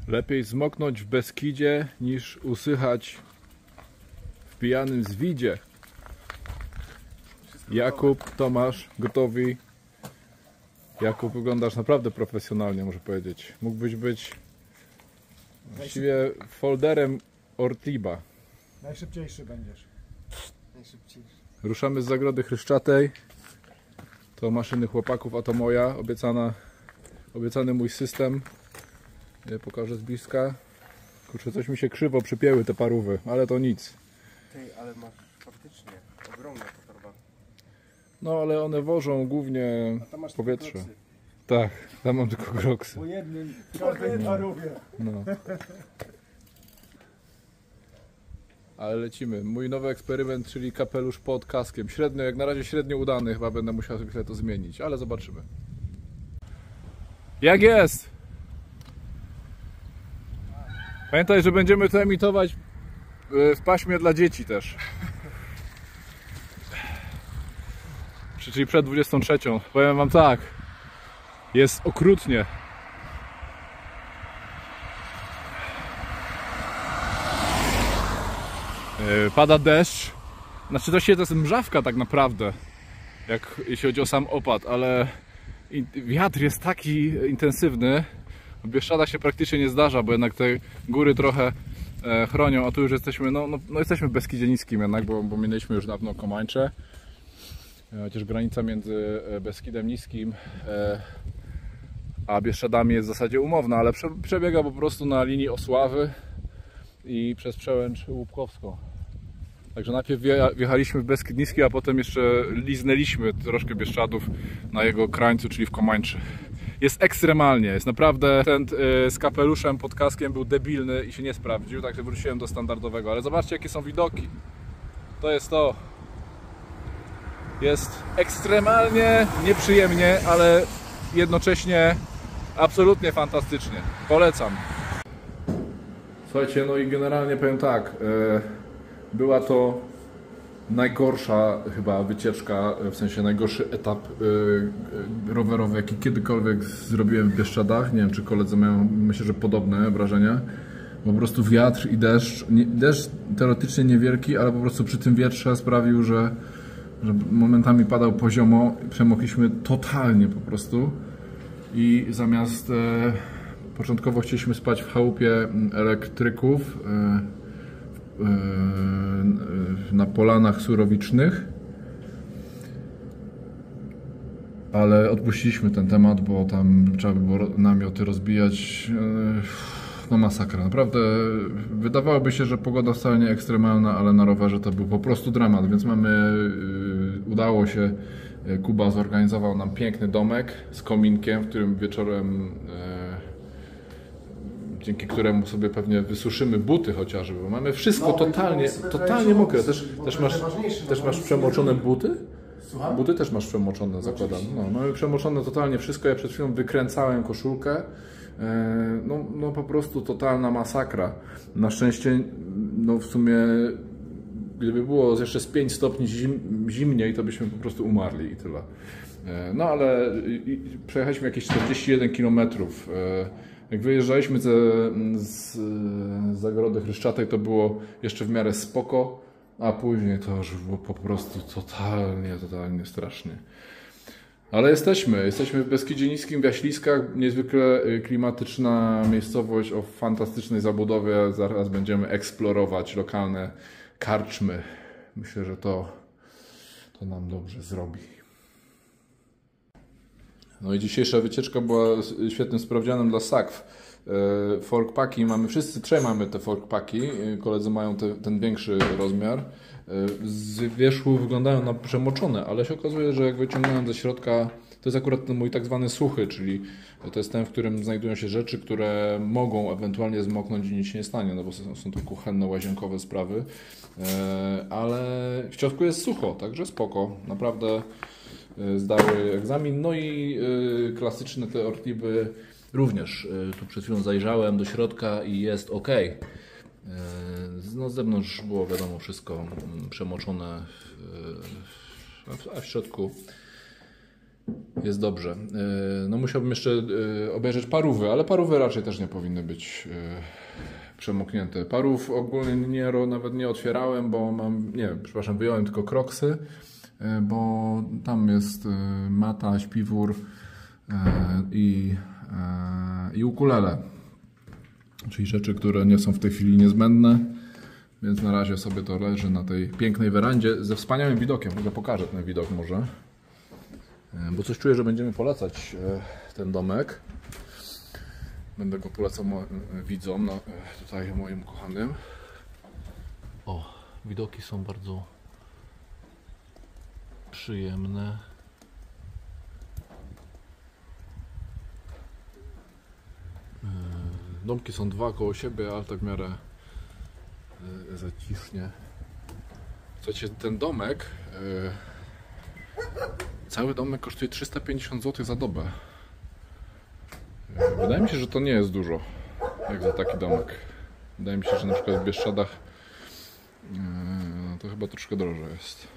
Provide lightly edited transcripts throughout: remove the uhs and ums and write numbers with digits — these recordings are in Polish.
Lepiej zmoknąć w Beskidzie niż usychać w pijanym zwidzie. Jakub, Tomasz, gotowi. Jakub, wyglądasz naprawdę profesjonalnie, muszę powiedzieć. Mógłbyś być właściwie folderem Ortiba. Najszybciejszy będziesz. Najszybciejszy. Ruszamy z Zagrody Chryszczatej. To maszyny chłopaków, a to moja obiecany mój system. Pokażę z bliska. Kurczę, coś mi się krzywo przypięły te parówy, ale to nic. Ty, ale masz faktycznie ogromne to torba. No ale one wożą głównie powietrze. Tak, tam mam tylko kroksy. Po jednym, w każdej parówie. No. Ale lecimy. Mój nowy eksperyment, czyli kapelusz pod kaskiem. Średnio, jak na razie średnio udany, chyba będę musiał chwilę to zmienić, ale zobaczymy. Jak jest? Pamiętaj, że będziemy to emitować w paśmie dla dzieci też. Czyli przed 23. Powiem wam tak. Jest okrutnie. Pada deszcz. Znaczy to jest mrzawka tak naprawdę, jeśli chodzi o sam opad, ale wiatr jest taki intensywny. W Bieszczadach się praktycznie nie zdarza, bo jednak te góry trochę chronią, a tu już jesteśmy, no jesteśmy w Beskidzie Niskim jednak, bo minęliśmy już dawno Komańcze. Chociaż granica między Beskidem Niskim a Bieszczadami jest w zasadzie umowna, ale przebiega po prostu na linii Osławy i przez Przełęcz Łupkowską. Także najpierw wjechaliśmy w Beskid Niski, a potem jeszcze liznęliśmy troszkę Bieszczadów na jego krańcu, czyli w Komańczy. Jest ekstremalnie, jest naprawdę, ten z kapeluszem pod kaskiem był debilny i się nie sprawdził, także wróciłem do standardowego, ale zobaczcie jakie są widoki. To jest to. Jest ekstremalnie nieprzyjemnie, ale jednocześnie absolutnie fantastycznie. Polecam. Słuchajcie, no i generalnie powiem tak, była to najgorsza chyba wycieczka, w sensie najgorszy etap rowerowy, jaki kiedykolwiek zrobiłem w Bieszczadach. Nie wiem, czy koledzy mają, myślę, że podobne wrażenia. Po prostu wiatr i deszcz. Deszcz teoretycznie niewielki, ale po prostu przy tym wietrze sprawił, że momentami padał poziomo. Przemokliśmy totalnie po prostu. I zamiast początkowo chcieliśmy spać w chałupie elektryków na polanach surowicznych, ale odpuściliśmy ten temat, bo tam trzeba by było namioty rozbijać. No masakra, naprawdę wydawałoby się, że pogoda wcale nie ekstremalna, ale na rowerze to był po prostu dramat, więc udało się, Kuba zorganizował nam piękny domek z kominkiem, w którym wieczorem dzięki któremu sobie pewnie wysuszymy buty chociażby, bo mamy wszystko totalnie mokre. Też masz przemoczone buty? Słucham? Buty też masz przemoczone, zakładam. No, mamy przemoczone totalnie wszystko. Ja przed chwilą wykręcałem koszulkę. No po prostu totalna masakra. Na szczęście, no w sumie, gdyby było jeszcze z 5 stopni zimniej, to byśmy po prostu umarli i tyle. No ale przejechaliśmy jakieś 41 km. Jak wyjeżdżaliśmy z Zagrody Chryszczatej, to było jeszcze w miarę spoko, a później to już było po prostu totalnie strasznie. Ale jesteśmy w Beskidzie Niskim, w Jaśliskach, niezwykle klimatyczna miejscowość o fantastycznej zabudowie. Zaraz będziemy eksplorować lokalne karczmy. Myślę, że to nam dobrze zrobi. No i dzisiejsza wycieczka była świetnym sprawdzianem dla sakw. Folkpaki mamy, wszyscy trzej mamy te folkpaki, koledzy mają ten większy rozmiar. Z wierzchu wyglądają na przemoczone, ale się okazuje, że jak wyciągnąłem ze środka, to jest akurat ten mój tak zwany suchy, czyli to jest ten, w którym znajdują się rzeczy, które mogą ewentualnie zmoknąć i nic się nie stanie, no bo są to kuchenne, łazienkowe sprawy, ale w środku jest sucho, także spoko, naprawdę zdały egzamin. No i klasyczne te Ortiby również. Tu przed chwilą zajrzałem do środka i jest ok. No z zewnątrz było wiadomo wszystko przemoczone, a w środku Jest dobrze. No musiałbym jeszcze obejrzeć Parówy, ale Parówy raczej też nie powinny być przemoknięte. Parów ogólnie nawet nie otwierałem, bo przepraszam, wyjąłem tylko kroksy, bo tam jest mata, śpiwór i ukulele. Czyli rzeczy, które nie są w tej chwili niezbędne. Więc na razie sobie to leży na tej pięknej werandzie ze wspaniałym widokiem. W ogóle pokażę ten widok może. Bo coś czuję, że będziemy polecać ten domek. Będę go polecał widzom, tutaj moim kochanym. O, widoki są bardzo przyjemne. Domki są dwa koło siebie, ale tak w miarę zacisznie. Słuchajcie, ten domek, cały domek kosztuje 350 zł za dobę. Wydaje mi się, że to nie jest dużo, jak za taki domek. Wydaje mi się, że na przykład w Bieszczadach to chyba troszkę drożej jest.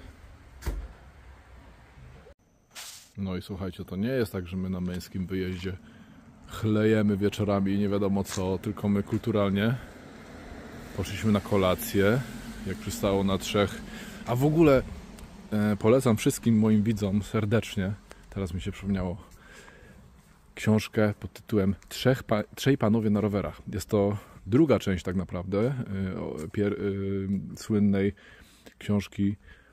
No i słuchajcie, to nie jest tak, że my na męskim wyjeździe chlejemy wieczorami i nie wiadomo co, tylko my kulturalnie poszliśmy na kolację, jak przystało na trzech. A w ogóle polecam wszystkim moim widzom serdecznie, teraz mi się przypomniało, książkę pod tytułem Trzej panowie na rowerach. Jest to druga część tak naprawdę słynnej książki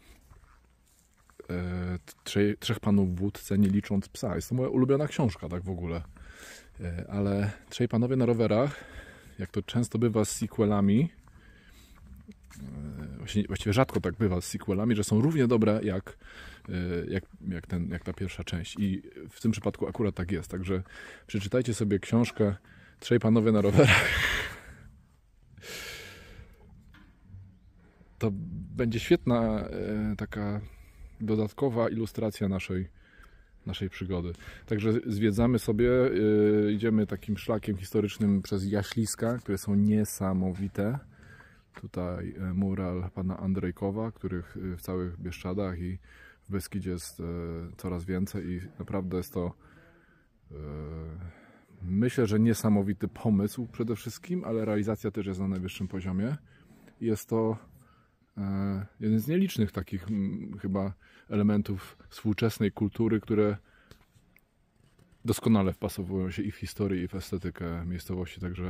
Trzech panów w wódce, nie licząc psa. Jest to moja ulubiona książka tak w ogóle. Ale Trzej panowie na rowerach, jak to często bywa z sequelami, właściwie rzadko tak bywa z sequelami, że są równie dobre jak ta pierwsza część. I w tym przypadku akurat tak jest. Także przeczytajcie sobie książkę Trzej panowie na rowerach. To będzie świetna taka dodatkowa ilustracja naszej przygody. Także zwiedzamy sobie, idziemy takim szlakiem historycznym przez jaśliska, które są niesamowite. Tutaj mural pana Andrejkowa, których w całych Bieszczadach i w Beskidzie jest coraz więcej i naprawdę jest to myślę, że niesamowity pomysł przede wszystkim, ale realizacja też jest na najwyższym poziomie. Jest to jeden z nielicznych takich chyba elementów współczesnej kultury, które doskonale wpasowują się i w historię, i w estetykę miejscowości, także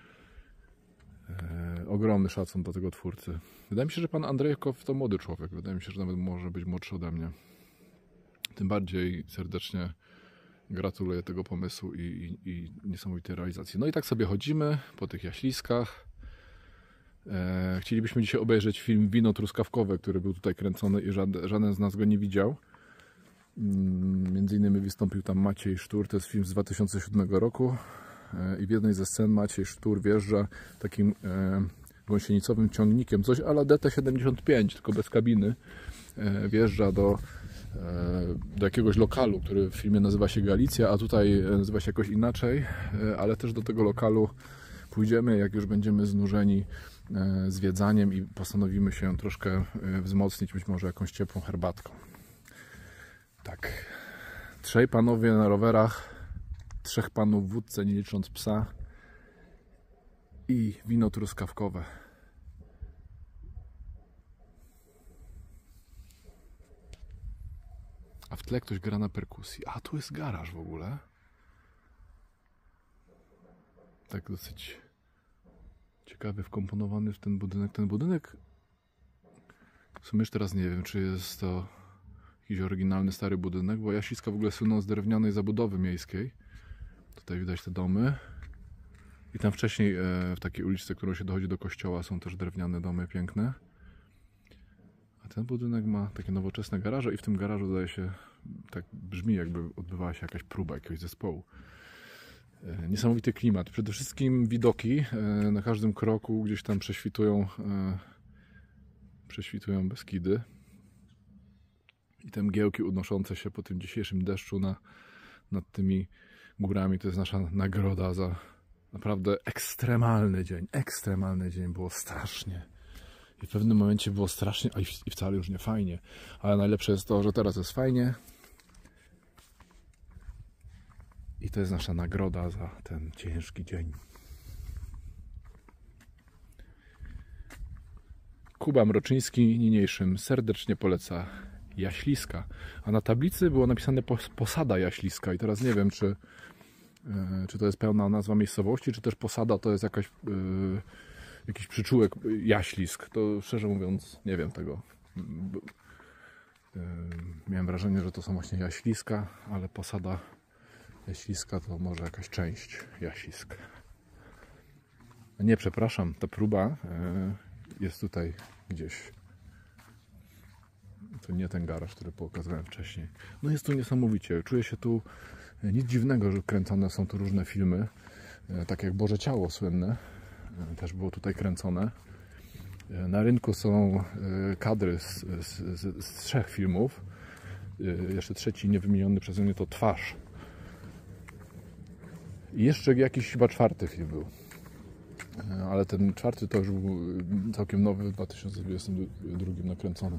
ogromny szacun do tego twórcy. Wydaje mi się, że pan Andrzejkow to młody człowiek. Wydaje mi się, że nawet może być młodszy ode mnie. Tym bardziej serdecznie gratuluję tego pomysłu i niesamowitej realizacji. No i tak sobie chodzimy po tych jaśliskach. Chcielibyśmy dzisiaj obejrzeć film Wino truskawkowe, który był tutaj kręcony i żaden z nas go nie widział. Między innymi wystąpił tam Maciej Sztur, to jest film z 2007 roku i w jednej ze scen Maciej Sztur wjeżdża takim gąsienicowym ciągnikiem, coś a la DT75, tylko bez kabiny. Wjeżdża do jakiegoś lokalu, który w filmie nazywa się Galicja, a tutaj nazywa się jakoś inaczej, ale też do tego lokalu pójdziemy, jak już będziemy znużeni zwiedzaniem i postanowimy się troszkę wzmocnić, być może jakąś ciepłą herbatką. Tak. Trzej panowie na rowerach, trzech panów w wódce, nie licząc psa i wino truskawkowe. A w tle ktoś gra na perkusji. A tu jest garaż w ogóle. Tak dosyć ciekawie wkomponowany w ten budynek. Ten budynek w sumie już teraz nie wiem, czy jest to jakiś oryginalny stary budynek, bo Jaśliska w ogóle słyną z drewnianej zabudowy miejskiej. Tutaj widać te domy. I tam wcześniej w takiej uliczce, którą się dochodzi do kościoła, są też drewniane domy piękne. A ten budynek ma takie nowoczesne garaże i w tym garażu zdaje się, tak brzmi, jakby odbywała się jakaś próba jakiegoś zespołu. Niesamowity klimat. Przede wszystkim widoki na każdym kroku gdzieś tam prześwitują Beskidy. I te mgiełki unoszące się po tym dzisiejszym deszczu nad tymi górami to jest nasza nagroda za naprawdę ekstremalny dzień. Ekstremalny dzień. Było strasznie. I w pewnym momencie było strasznie, a i wcale już nie fajnie. Ale najlepsze jest to, że teraz jest fajnie. I to jest nasza nagroda za ten ciężki dzień. Kuba Mroczyński niniejszym serdecznie poleca Jaśliska. A na tablicy było napisane posada Jaśliska. I teraz nie wiem, czy to jest pełna nazwa miejscowości, czy też posada to jest jakiś przyczółek Jaślisk. To szczerze mówiąc nie wiem tego. Miałem wrażenie, że to są właśnie Jaśliska, ale posada Jaśliska to może jakaś część Jaślisk. Nie, przepraszam, ta próba jest tutaj gdzieś. To nie ten garaż, który pokazałem wcześniej. No jest tu niesamowicie. Czuję się tu, nic dziwnego, że kręcone są tu różne filmy. Tak jak Boże Ciało słynne. Też było tutaj kręcone. Na rynku są kadry z 3 filmów. Jeszcze trzeci niewymieniony przeze mnie to Twarz. I jeszcze jakiś chyba 4. film był. Ale ten 4 to już był całkiem nowy, w 2022 nakręcony.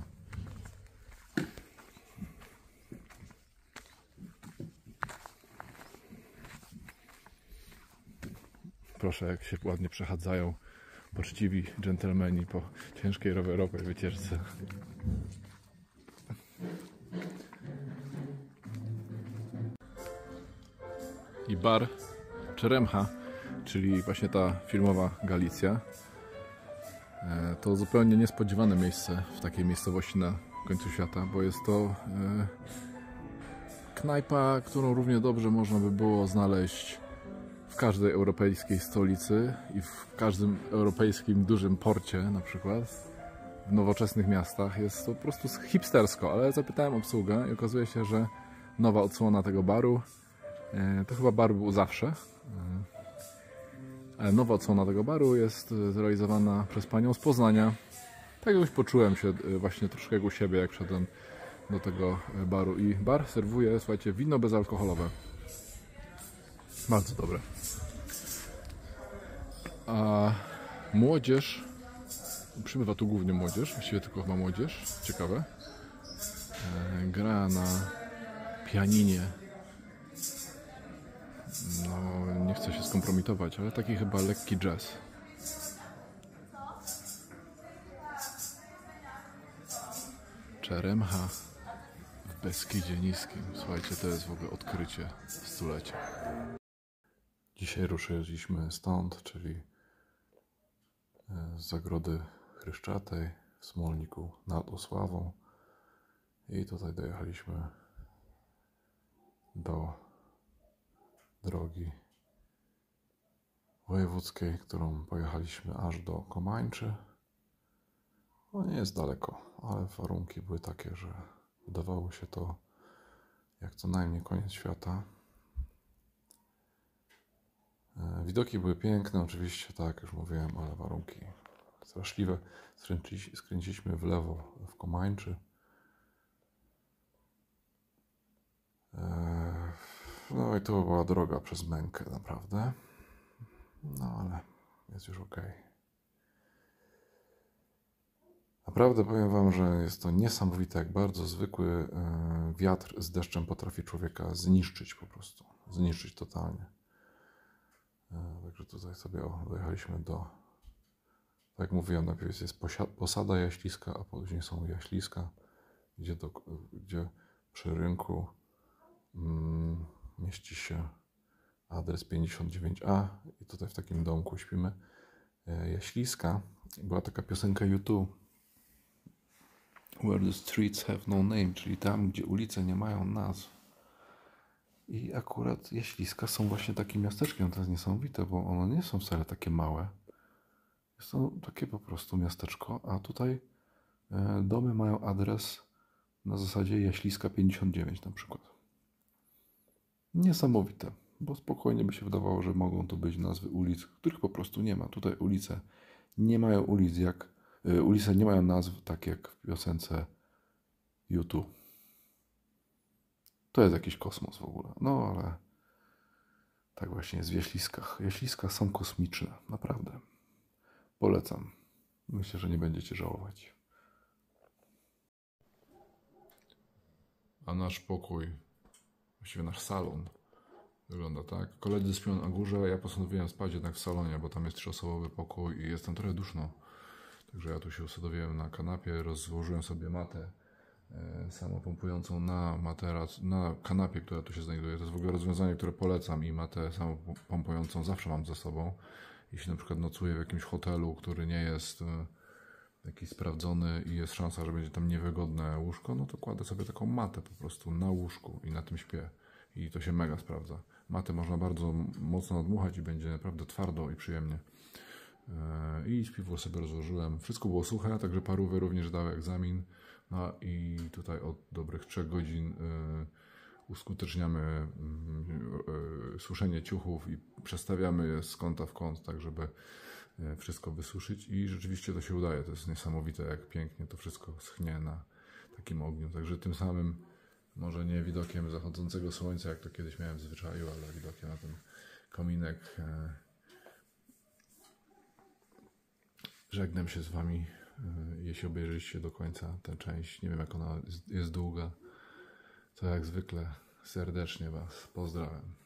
Proszę, jak się ładnie przechadzają poczciwi dżentelmeni po ciężkiej rowerowej wycieczce. I bar Czeremcha, czyli właśnie ta filmowa Galicja. To zupełnie niespodziewane miejsce w takiej miejscowości na końcu świata, bo jest to knajpa, którą równie dobrze można by było znaleźć w każdej europejskiej stolicy i w każdym europejskim dużym porcie na przykład, w nowoczesnych miastach. Jest to po prostu hipstersko, ale zapytałem obsługę i okazuje się, że nowa odsłona tego baru, to chyba bar był zawsze, ale nowa odsłona tego baru jest zrealizowana przez panią z Poznania. Tak już poczułem się właśnie troszkę jak u siebie, jak szedłem do tego baru. I bar serwuje, słuchajcie, wino bezalkoholowe. Bardzo dobre. A młodzież, przybywa tu głównie młodzież, właściwie tylko chyba młodzież, ciekawe, gra na pianinie. No, nie chcę się skompromitować, ale taki chyba lekki jazz. Czeremcha w Beskidzie Niskim. Słuchajcie, to jest w ogóle odkrycie stulecia. Dzisiaj ruszyliśmy stąd, czyli z Zagrody Chryszczatej w Smolniku nad Osławą i tutaj dojechaliśmy do drogi wojewódzkiej, którą pojechaliśmy aż do Komańczy. No nie jest daleko, ale warunki były takie, że wydawało się to jak co najmniej koniec świata. Widoki były piękne, oczywiście, tak już mówiłem, ale warunki straszliwe. Skręciliśmy w lewo w Komańczy. No i to była droga przez mękę, naprawdę. No ale jest już ok. Naprawdę powiem wam, że jest to niesamowite, jak bardzo zwykły wiatr z deszczem potrafi człowieka zniszczyć po prostu. Zniszczyć totalnie. Także tutaj sobie dojechaliśmy do, tak jak mówiłem, najpierw jest posada Jaśliska, a później są Jaśliska, gdzie przy rynku mieści się adres 59A i tutaj w takim domku śpimy. Jaśliska, była taka piosenka U2, Where the streets have no name, czyli tam, gdzie ulice nie mają nazw. I akurat Jaśliska są właśnie takim miasteczkiem. To jest niesamowite, bo one nie są wcale takie małe. Jest to takie po prostu miasteczko, a tutaj domy mają adres na zasadzie Jaśliska 59 na przykład. Niesamowite, bo spokojnie by się wydawało, że mogą to być nazwy ulic, których po prostu nie ma. Tutaj ulice nie mają ulic ulice nie mają nazw tak jak w piosence U2. To jest jakiś kosmos w ogóle. No ale tak właśnie jest w Jaśliskach. Jaśliska są kosmiczne, naprawdę. Polecam. Myślę, że nie będziecie żałować. A nasz pokój, właściwie nasz salon, Wygląda tak. Koledzy śpią na górze, ja postanowiłem spać jednak w salonie, bo tam jest 3-osobowy pokój i jest tam trochę duszno. Także ja tu się usadowiłem na kanapie, rozłożyłem sobie matę samopompującą na materac, na kanapie, która tu się znajduje. To jest w ogóle rozwiązanie, które polecam i matę samopompującą zawsze mam ze sobą. Jeśli na przykład nocuję w jakimś hotelu, który nie jest jakiś sprawdzony i jest szansa, że będzie tam niewygodne łóżko, no to kładę sobie taką matę po prostu na łóżku i na tym śpię. I to się mega sprawdza. Matę można bardzo mocno nadmuchać i będzie naprawdę twardo i przyjemnie. I śpiwór sobie rozłożyłem. Wszystko było suche, także parówy również dały egzamin. No i tutaj od dobrych 3 godzin uskuteczniamy suszenie ciuchów i przestawiamy je z kąta w kąt, tak żeby wszystko wysuszyć i rzeczywiście to się udaje. To jest niesamowite, jak pięknie to wszystko schnie na takim ogniu. Także tym samym, może nie widokiem zachodzącego słońca, jak to kiedyś miałem w zwyczaju, ale widokiem na ten kominek. Żegnam się z Wami, jeśli obejrzyliście do końca tę część. Nie wiem, jak ona jest długa. To jak zwykle serdecznie Was pozdrawiam.